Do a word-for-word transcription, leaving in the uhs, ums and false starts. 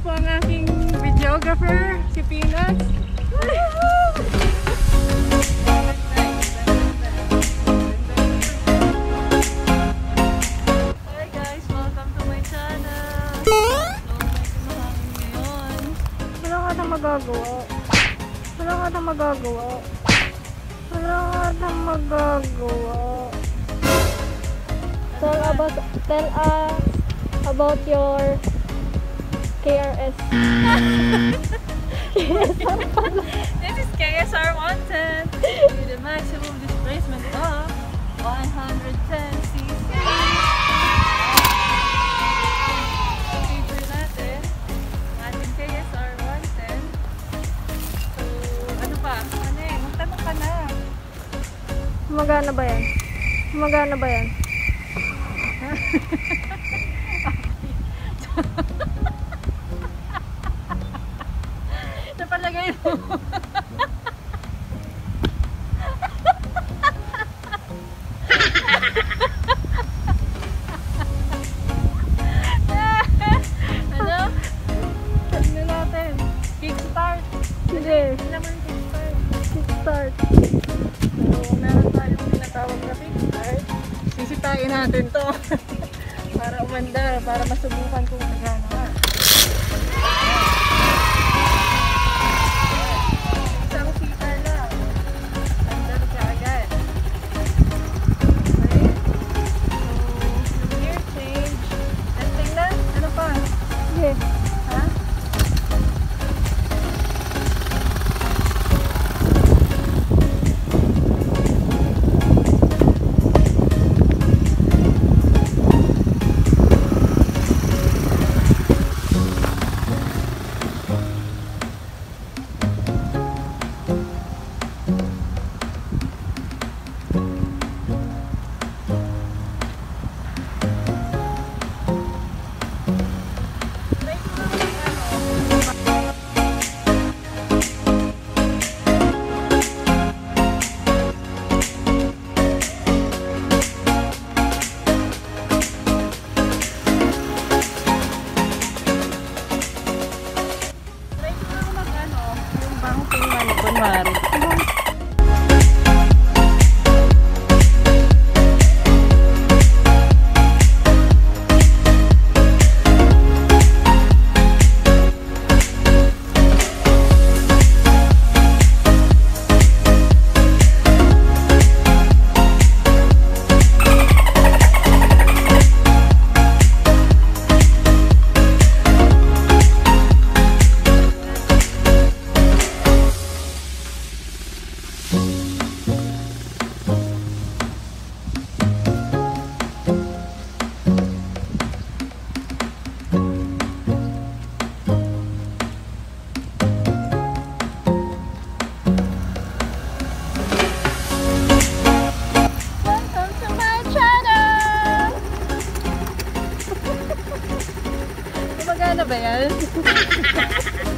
po ang aking videographer, si Pinas. Hi guys, welcome to my channel. So, medyo mahangin ngayon. Wala ka nang magagawa. Wala ka nang magagawa. Wala ka nang magagawa. Tell about, tell us about your K R S. This is K S R one ten with a maximum displacement of one hundred ten c c. Feature natin ang ating K S R one ten. So, ano pa? Ano eh? Magtanong ka na. Magana ba yan? Magana ba yan? Napalagay mo. Ano? Ano natin? Kickstart. Hindi. Alam mo yung kickstart. Kickstart. So, meron tayong tinatawag na kickstart. Sisitayin natin to. Para umandar, para masubukan kung nagana nga. Isang sita lang. Andar ka agad. Okay? So, gear change. Testing na? Ano pa? Sige. Ha? Kunwari. Ano ba yan?